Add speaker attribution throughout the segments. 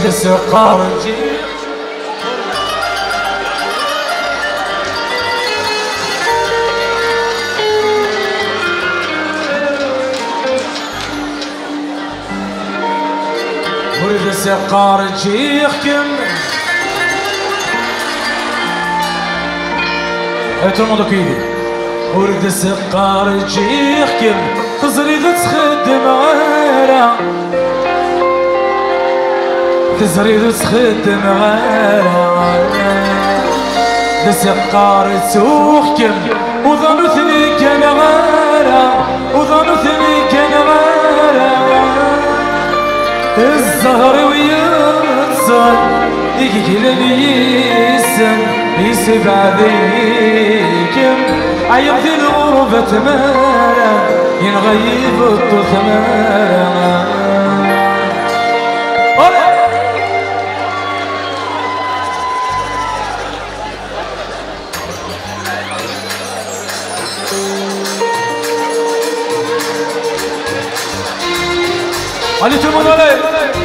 Speaker 1: ورد السقار جيخ ورد السقار جيخكم tout le monde كيدي ورد السقار جيخكم تزريد تخدم غيرها تزريد تخدم غيرها السقار تسوخكم وظنوثني كان غيرها وظنوثني كان غيرها الزهر ويتصل يقل يسم يسبع ذيكم عيب ذي الغربة مالا ينغيب الطوث مالا allez tout le monde allez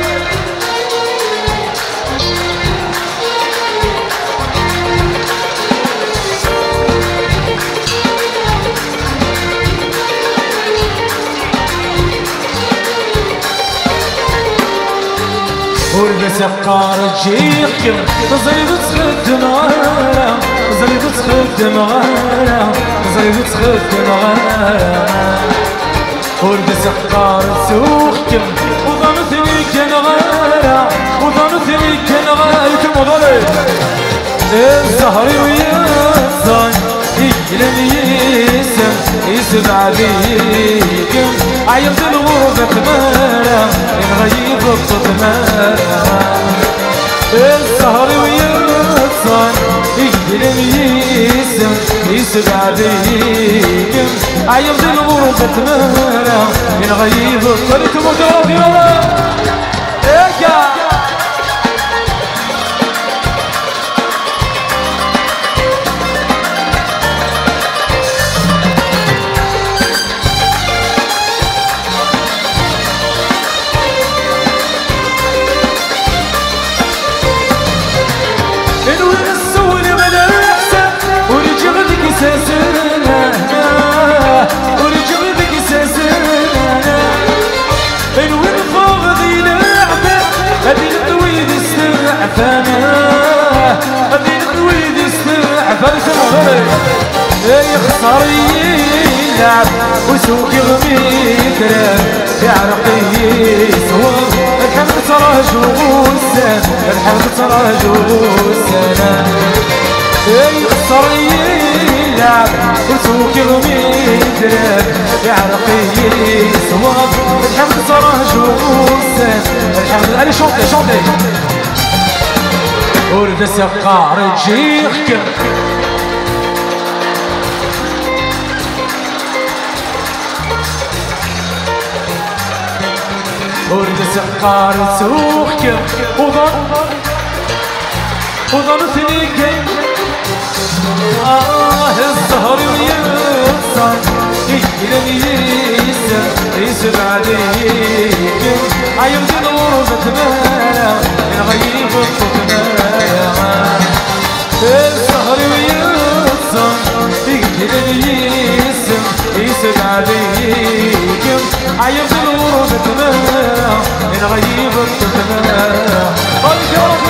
Speaker 1: ورد سقار جيخكم تزريد تخدم غيرها تزريد تخدم غيرها تزريد تخدم غيرها ورد سقار تسوخكم وظنوثني كان غيرها وظنوثني كان غيرها كمضلي الزهر ويتصل يقلن يسم يسمع بيكم عيب ذي الغربة مالا ينغيب الطوط مالا الزهر ويتصل يقلن يسم يسمع بيكم عيب ذي الغربة مالا ينغيب الطوط مالا يخسر يلعب وسوق يغميتره يعرقي يصور الحمد تراه جوسان الحمد تراه جوسان يخسر يلعب وسوق يغميتره يعرقي يصور الحمد تراه جوسان الحمد allez chantez chantez ورد السقار جيخكم ورد سقار تسوخكم وظنوثني كان الزهر ويتصل يقلن يسم يسمع ذيكم عيب ذي الغربة مالا ينغيب الطوط مالا الزهر ويتصل يقلن يسم يسمع ذيكم عيب ذي الغربة مالا ينغيب الطوط مالا قلت يا رب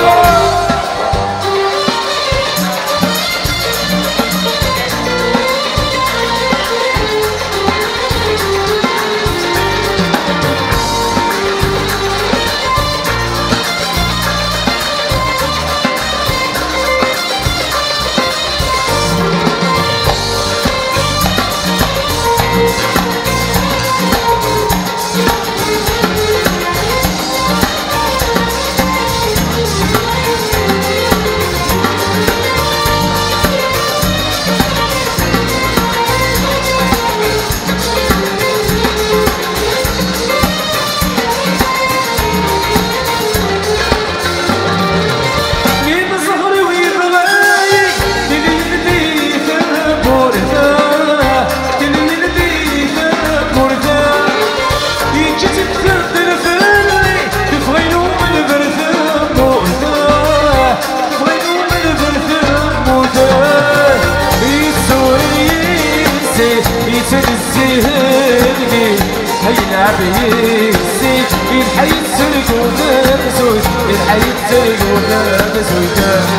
Speaker 1: يتعب يسي الحي يتسرق ونفسوي الحي يتسرق ونفسوي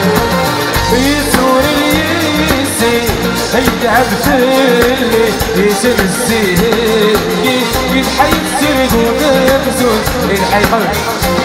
Speaker 1: يسور يسي يتعب فيلي يسن السيكي الحي يتسرق ونفسوي الحي